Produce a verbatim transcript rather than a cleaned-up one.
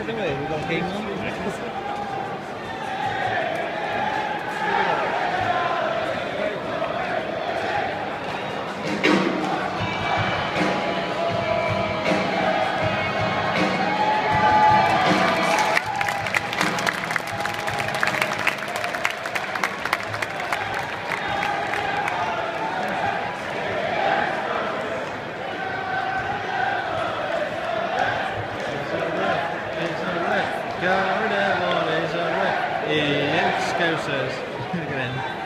start the way. We've got game on. Garden is a red in Scousers. Look at him.